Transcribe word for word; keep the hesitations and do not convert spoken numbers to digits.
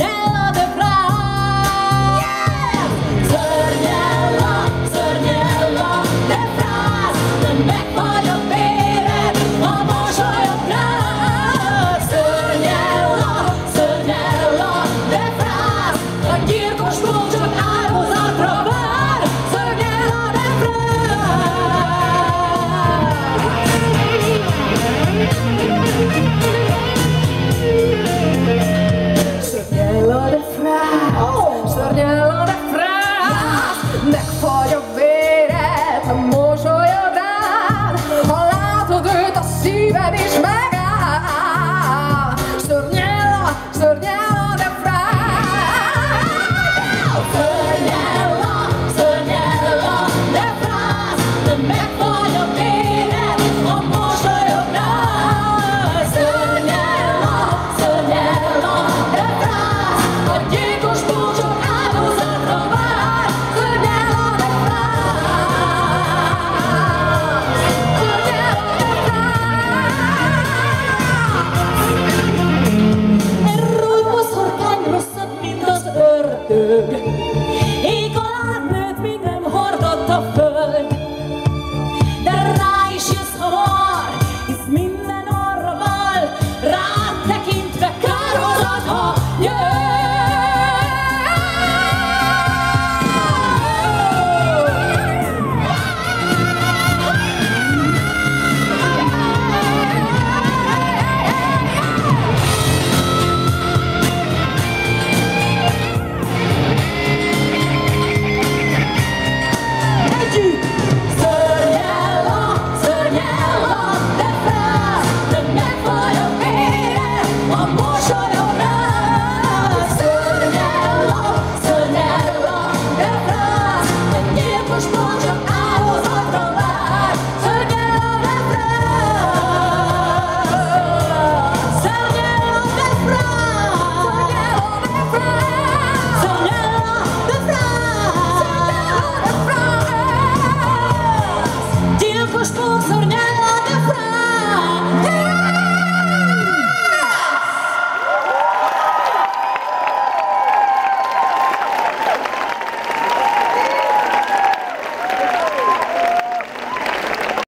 Szörnyella de frász. Szörnyella, szörnyella de frász. Megfagy a véred, ha mosolyog rád. Szörnyella, szörnyella de frász. A gyilkos ló csak áldozatra vár. Szörnyella de Szörnyella de frász, szörnyella de frász. Megfagy a véred, ha mosolyog rád. Ha látod őt, a szíved is megáll. Szörnyella, szörnyella de frász. Szörnyella, szörnyella de frász. Megfagy a véred, ha mosolyog rád. Szörnyella, szörnyella de frász. A gyilkos ló csak áldozatra vár. Szörnyella de frász. Szörnyella de frász. Rújhoz horkány rosszabb, mint az ördög. Ég alá nőtt, még nem hordatta föl.